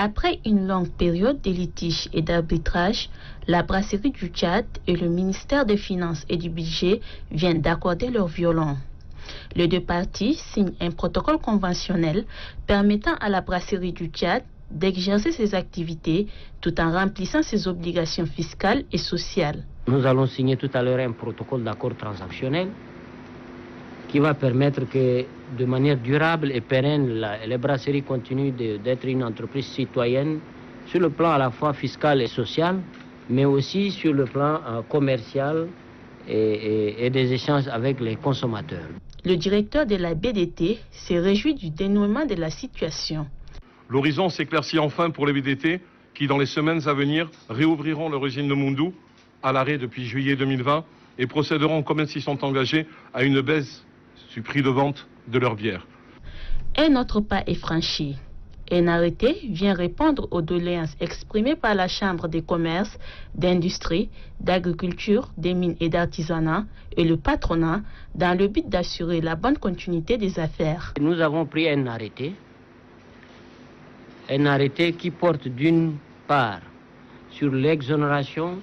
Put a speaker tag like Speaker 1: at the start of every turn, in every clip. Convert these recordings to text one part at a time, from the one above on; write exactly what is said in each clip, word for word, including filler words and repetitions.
Speaker 1: Après une longue période de litiges et d'arbitrage, la brasserie du Tchad et le ministère des Finances et du Budget viennent d'accorder leur violon. Les deux parties signent un protocole conventionnel permettant à la brasserie du Tchad d'exercer ses activités tout en remplissant ses obligations fiscales et sociales.
Speaker 2: Nous allons signer tout à l'heure un protocole d'accord transactionnel qui va permettre que de manière durable et pérenne, la, les brasseries continuent d'être une entreprise citoyenne sur le plan à la fois fiscal et social, mais aussi sur le plan euh, commercial et, et, et des échanges avec les consommateurs.
Speaker 1: Le directeur de la B D T s'est réjoui du dénouement de la situation.
Speaker 3: L'horizon s'éclaircit enfin pour les B D T qui, dans les semaines à venir, réouvriront leur usine de Moundou, à l'arrêt depuis juillet deux mille vingt, et procéderont, comme elles s'y sont engagées, à une baisse du prix de vente de leur bière.
Speaker 1: Un autre pas est franchi. Un arrêté vient répondre aux doléances exprimées par la Chambre des commerces, d'industrie, d'agriculture, des mines et d'artisanat et le patronat dans le but d'assurer la bonne continuité des affaires.
Speaker 2: Nous avons pris un arrêté, un arrêté qui porte d'une part sur l'exonération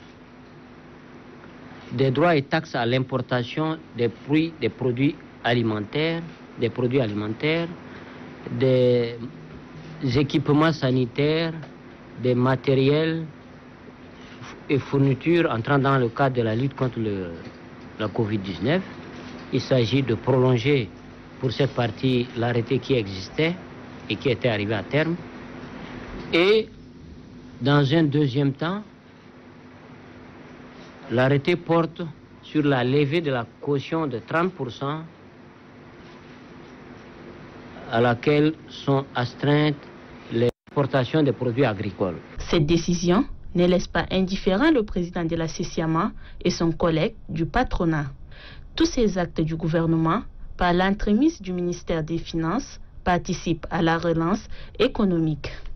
Speaker 2: des droits et taxes à l'importation des fruits, des produits alimentaires, des produits alimentaires, des équipements sanitaires, des matériels et fournitures entrant dans le cadre de la lutte contre le, la Covid dix-neuf. Il s'agit de prolonger pour cette partie l'arrêté qui existait et qui était arrivé à terme. Et dans un deuxième temps, l'arrêté porte sur la levée de la caution de trente pour cent à laquelle sont astreintes les exportations des produits agricoles.
Speaker 1: Cette décision ne laisse pas indifférent le président de la CECIAMA et son collègue du patronat. Tous ces actes du gouvernement, par l'entremise du ministère des Finances, participent à la relance économique.